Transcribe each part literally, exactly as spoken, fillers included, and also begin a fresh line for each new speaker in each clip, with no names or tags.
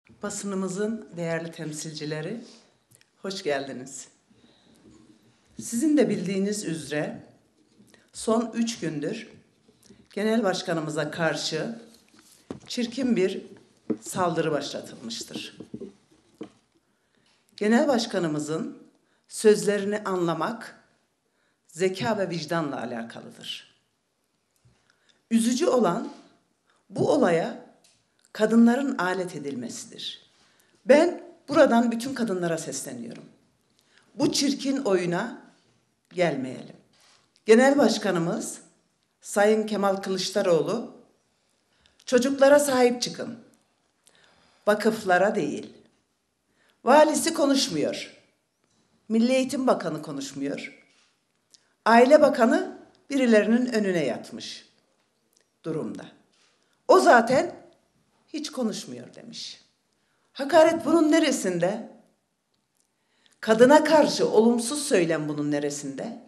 Basınımızın değerli temsilcileri, hoş geldiniz. Sizin de bildiğiniz üzere son üç gündür Genel Başkanımıza karşı çirkin bir saldırı başlatılmıştır. Genel Başkanımızın sözlerini anlamak zeka ve vicdanla alakalıdır. Üzücü olan bu olaya kadınların alet edilmesidir. Ben buradan bütün kadınlara sesleniyorum. Bu çirkin oyuna gelmeyelim. Genel Başkanımız Sayın Kemal Kılıçdaroğlu, çocuklara sahip çıkın, vakıflara değil. Valisi konuşmuyor, Milli Eğitim Bakanı konuşmuyor, Aile Bakanı birilerinin önüne yatmış durumda. O zaten hiç konuşmuyor demiş. Hakaret bunun neresinde? Kadına karşı olumsuz söylem bunun neresinde?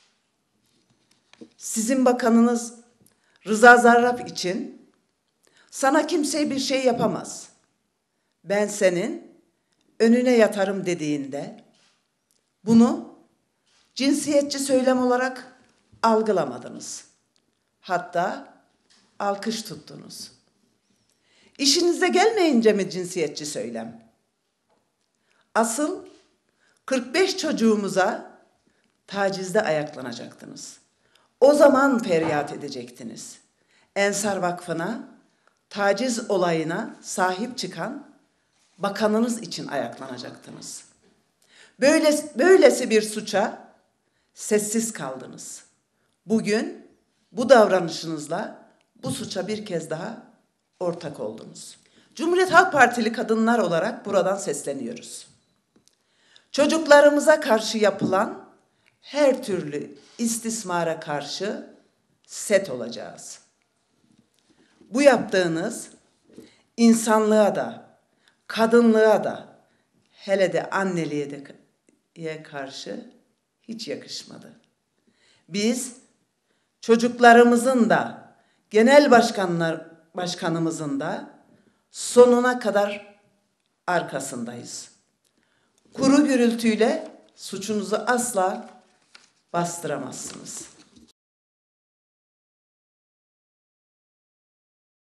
Sizin bakanınız Rıza Zarrab için sana kimse bir şey yapamaz, ben senin önüne yatarım dediğinde bunu cinsiyetçi söylem olarak algılamadınız. Hatta alkış tuttunuz. İşinize gelmeyince mi cinsiyetçi söylem? Asıl kırk beş çocuğumuza tacizde ayaklanacaktınız. O zaman feryat edecektiniz. Ensar Vakfı'na, taciz olayına sahip çıkan bakanınız için ayaklanacaktınız. Böyle, böylesi bir suça sessiz kaldınız. Bugün bu davranışınızla bu suça bir kez daha ortak oldunuz. Cumhuriyet Halk Partili kadınlar olarak buradan sesleniyoruz. Çocuklarımıza karşı yapılan her türlü istismara karşı set olacağız. Bu yaptığınız insanlığa da, kadınlığa da, hele de anneliğe de karşı hiç yakışmadı. Biz çocuklarımızın da, genel başkanlar, başkanımızın da sonuna kadar arkasındayız. Kuru gürültüyle suçunuzu asla bastıramazsınız.